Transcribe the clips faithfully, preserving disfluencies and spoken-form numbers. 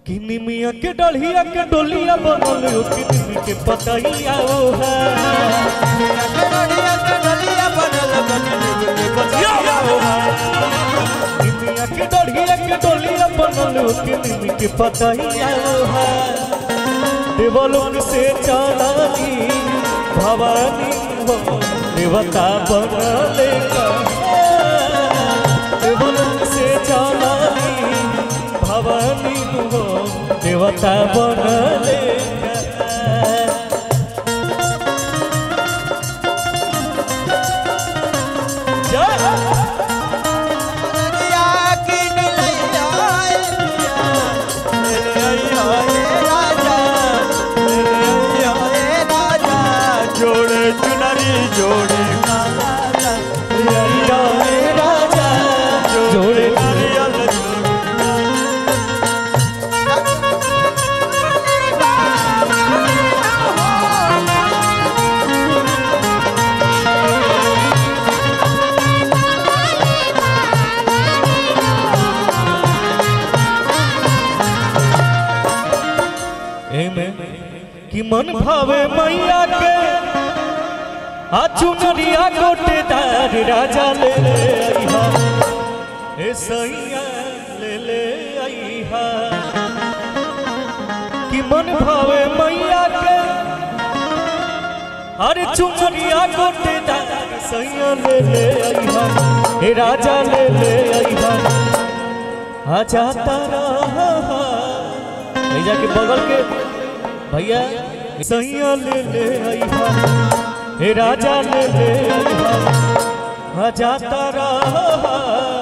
किन्नी मिया के डलिया के डोलिया बनल किन्नी के पतैया ओ है किन्नी के डलिया के डोलिया बनल किन्नी के पतैया ओ है देवलोक से चलनी भवानी हो देवता बनले देवलोक से चलनी भवानी हो देवता बनले जोड़े चुनरी जोड़े राजा जोड़े कि मन भावे मैया के चुनरिया गोटेदार राजा ले ले आईहा ए सैया ले ले आईहा कि मन भावे मैया के अरे चुनरिया गोटेदार सैया ले ले आईहा ए राजा ले ले आईहा आजा तारा जाके बगल के भैया सैया ले ले आईहा हे राजा ले ले आईहा जाता रहा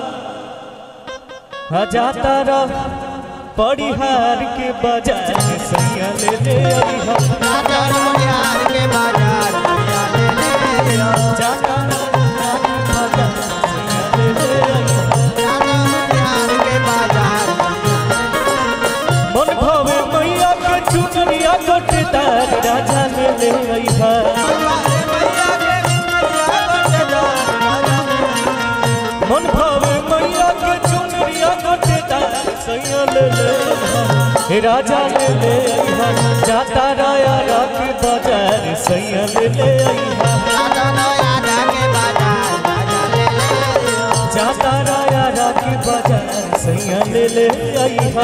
जाता रहा परिहार के बाजार सैया ले ले आईहा राजा परिहार के बाजार जाता मन भावे मैया के चुनरिया गोटेदार राजा ले ले आईहा मन भावे मैया के चुनरिया गोटेदार सैया ले ले आईहा राजा ले ले आईहा जाता राया राके बाजार सैया ले ले आईहा जाता राया राके बाजार सैया ले ले आईहा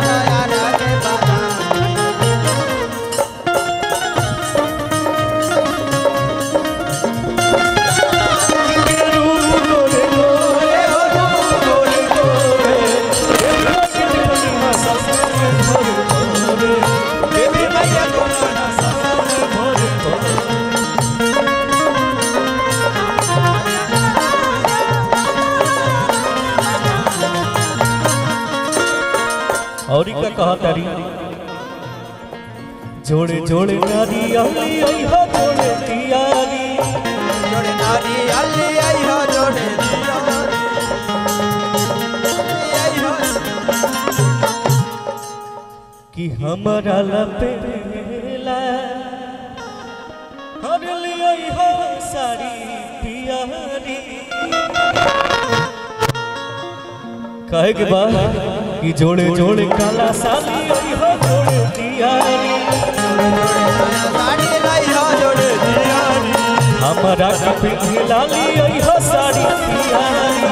और का कहा तारी जोड़े जोड़े नारी अली आई हो जोड़े तियारी जोड़े नारी अली आई हो जोड़े कि हमारा लपेला हर लिया हो सारी पियारी कहे के बाद कि जोड़े जोड़े काला साली आई हो जोड़े तियारी हमारा की पिंकी लाली आई हो साड़ी पियारी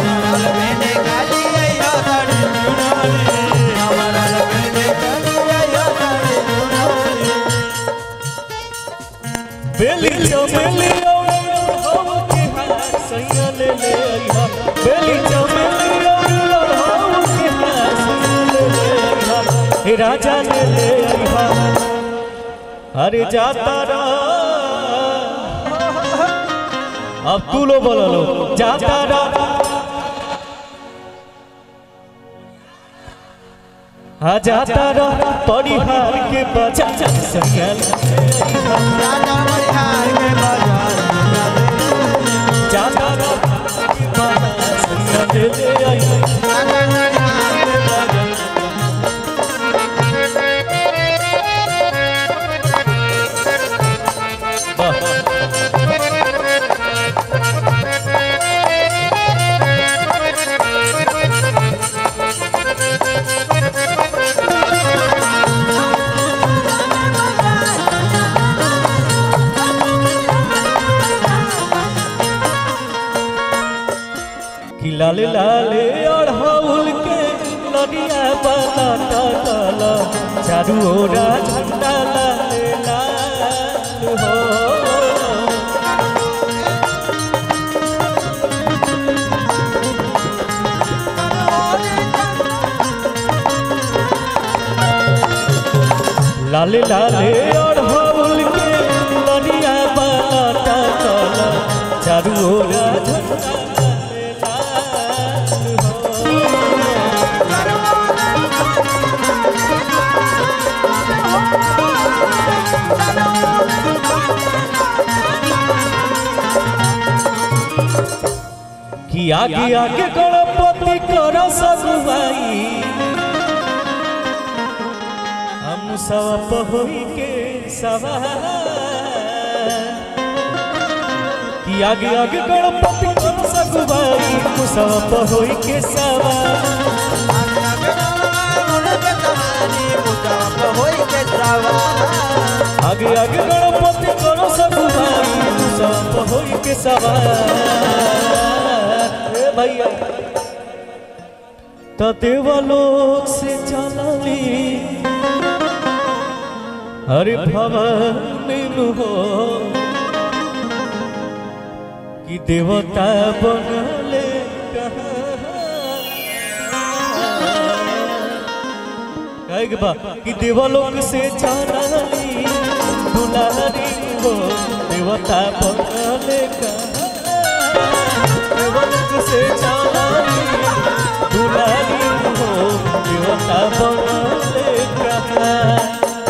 बेली चमेली हो के हार सैया ले ले आईहा बेली चमेली हो के हार सैया ले ले आईहा हे राजा ले ले आईहा अरे जाता रहा अब तू लो बोलो लो जाता रहा हाँ जाता रहा परिहार के बाजार सैया राजा परिहार के बाजार जाता रहा सैया ले ले आईहा Thank you. लाले लाले और हौल के लड़िया वाला टाला चारू ओरा झंडा लाले लाल हो। लाले लाले और हौल के लड़िया वाला टाला चारू ओरा झंडा कि आगे आगे गणपति कर सगुआई हम सब होई के सवार कि आगे आगे गणपति कर सगुआई हम सब होई के सवार आगे आगे गणपति कर सगुआई हम सब होई के सवार भैया तो देवलोक से चलली हरे भवानी हो कि देवता बनले कहे बा कि देवलोक से चलली दुलारी हो देवता बनले देवलोक से चलली दुलारी हो देवता बनले कहाँ।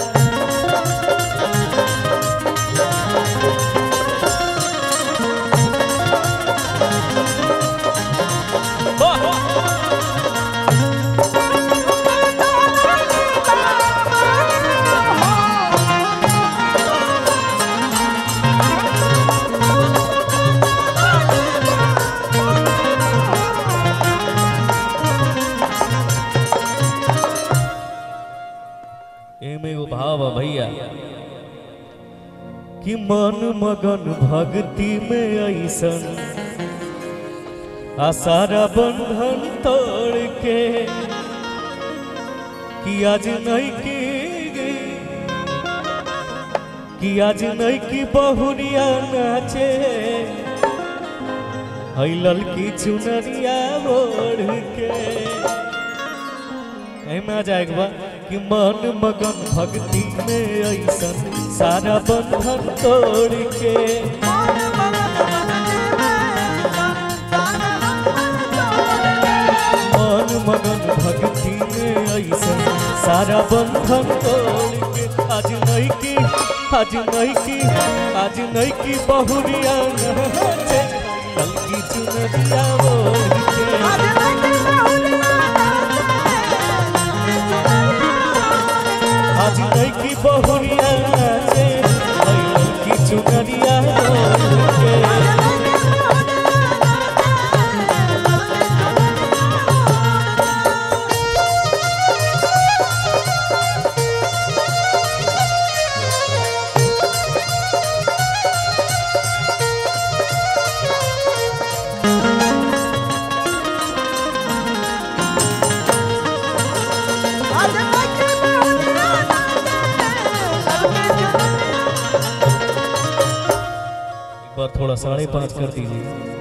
एमे वो भाव भैया कि मन मगन भक्ति में ऐसन आसारा बंधन तोड़ के कि आज नहीं की कि आज नहीं की बहुरिया नाचे हई ललकी चुनरिया ओढ़ के आ जाएगा कि मन मगन भक्ति में ऐसन सारा बंधन तोड़ के मन मगन भक्ति में ऐसन सारा बंधन तोड़ के आज नहीं की आज नहीं की आज नहीं की बहुरिया नाचे ललकी चुनरिया ओढ़ के आज नहीं की बहुरिया नाचे ललकी चुनरिया ओढ़ के थोड़ा साढ़े पाँच कर दीजिए।